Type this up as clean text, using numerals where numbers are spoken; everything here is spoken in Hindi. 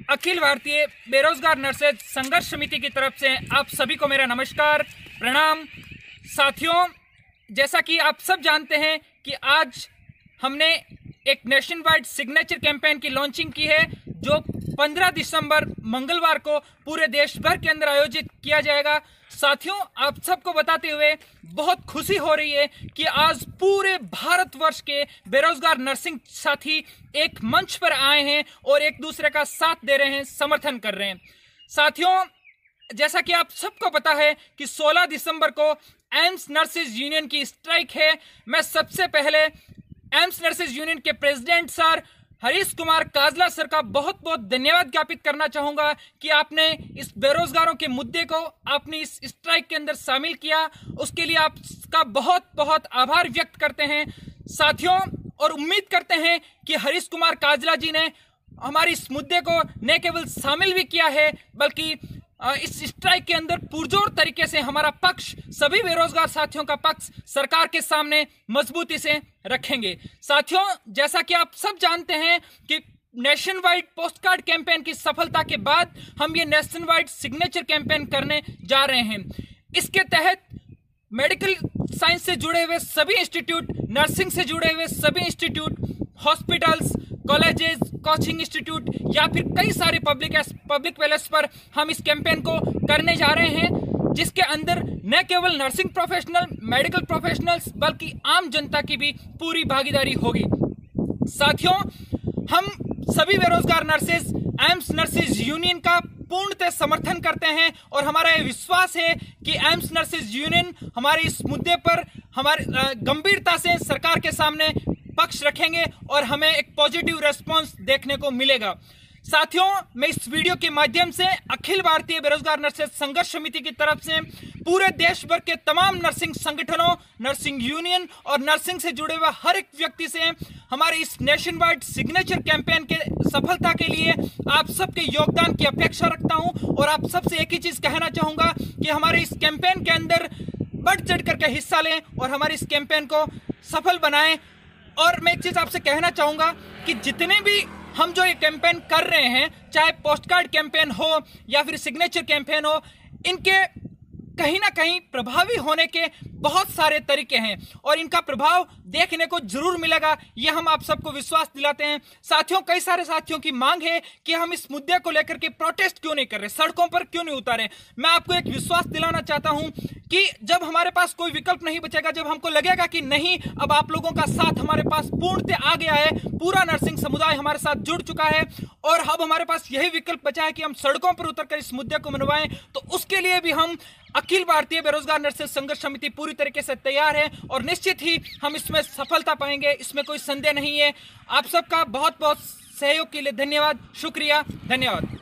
अखिल भारतीय बेरोजगार नर्सेज संघर्ष समिति की तरफ से आप सभी को मेरा नमस्कार, प्रणाम। साथियों, जैसा कि आप सब जानते हैं कि आज हमने एक नेशन वाइड सिग्नेचर कैंपेन की लॉन्चिंग की है, जो 15 दिसंबर मंगलवार को पूरे देश भर के अंदर आयोजित किया जाएगा। साथियों, आप सबको बताते हुए बहुत खुशी हो रही है कि आज पूरे भारतवर्ष के बेरोजगार नर्सिंग साथी एक मंच पर आए हैं और एक दूसरे का साथ दे रहे हैं, समर्थन कर रहे हैं। साथियों, जैसा कि आप सबको पता है कि 16 दिसंबर को एम्स नर्सेज यूनियन की स्ट्राइक है। मैं सबसे पहले एम्स नर्सेज यूनियन के president sir Harish Kumar Kajla sir का बहुत बहुत धन्यवाद ज्ञापित करना चाहूंगा कि आपने इस बेरोजगारों के मुद्दे को आपने इस स्ट्राइक के अंदर शामिल किया। उसके लिए आपका बहुत बहुत आभार व्यक्त करते हैं साथियों, और उम्मीद करते हैं कि हरीश कुमार काजला जी ने हमारे इस मुद्दे को न केवल शामिल भी किया है, बल्कि इस स्ट्राइक के अंदर पुरजोर तरीके से हमारा पक्ष, सभी बेरोजगार साथियों का पक्ष सरकार के सामने मजबूती से रखेंगे। साथियों, जैसा कि आप सब जानते हैं कि nation wide post card campaign की सफलता के बाद हम ये नेशन वाइड सिग्नेचर कैंपेन करने जा रहे हैं। इसके तहत मेडिकल साइंस से जुड़े हुए सभी इंस्टीट्यूट, नर्सिंग से जुड़े हुए सभी institute, hospitals, colleges, coaching institute या फिर कई सारे पब्लिक प्लेस पर हम इस कैंपेन को करने जा रहे हैं, जिसके अंदर न केवल नर्सिंग प्रोफेशनल, मेडिकल प्रोफेशनल्स, बल्कि आम जनता की भी पूरी भागीदारी होगी। साथियों, हम सभी बेरोजगार नर्सेज एम्स नर्सेज यूनियन का पूर्णतः समर्थन करते हैं और हमारा यह विश्वास है कि एम्स नर्सेज यूनियन हमारे इस मुद्दे पर हमारे गंभीरता से सरकार के सामने पक्ष रखेंगे और हमें एक पॉजिटिव रेस्पॉन्स देखने को मिलेगा। साथियों, मैं इस वीडियो के माध्यम से अखिल भारतीय बेरोजगार नर्सेज संघर्ष समिति की तरफ से पूरे देश भर के तमाम नर्सिंग संगठनों, नर्सिंग यूनियन और नर्सिंग से जुड़े हुए हर एक व्यक्ति से हमारे इस नेशन वाइड सिग्नेचर कैंपेन के सफलता के लिए आप सबके योगदान की अपेक्षा रखता हूं और आप सबसे एक ही चीज कहना चाहूंगा कि हमारे इस कैंपेन के अंदर बढ़ चढ़ करके हिस्सा लें और हमारे इस कैंपेन को सफल बनाएं। और मैं एक चीज आपसे कहना चाहूंगा कि जितने भी हम जो ये कैंपेन कर रहे हैं, चाहे पोस्ट कार्ड कैंपेन हो या फिर सिग्नेचर कैंपेन हो, इनके कहीं ना कहीं प्रभावी होने के बहुत सारे तरीके हैं और इनका प्रभाव देखने को जरूर मिलेगा, ये हम आप सबको विश्वास दिलाते हैं। साथियों, कई सारे साथियों की मांग है कि हम इस मुद्दे को लेकर के प्रोटेस्ट क्यों नहीं कर रहे, सड़कों पर क्यों नहीं उतारे। मैं आपको एक विश्वास दिलाना चाहता हूं कि जब हमारे पास कोई विकल्प नहीं बचेगा, जब हमको लगेगा कि नहीं, अब आप लोगों का साथ हमारे पास पूर्णतः आ गया है, पूरा नर्सिंग समुदाय हमारे साथ जुड़ चुका है और अब हमारे पास यही विकल्प बचा है कि हम सड़कों पर उतरकर इस मुद्दे को मनवाएं, तो उसके लिए भी हम अखिल भारतीय बेरोजगार नर्सेज संघर्ष समिति पूरी तरीके से तैयार है और निश्चित ही हम इसमें सफलता पाएंगे, इसमें कोई संदेह नहीं है। आप सबका बहुत बहुत सहयोग के लिए धन्यवाद, शुक्रिया, धन्यवाद।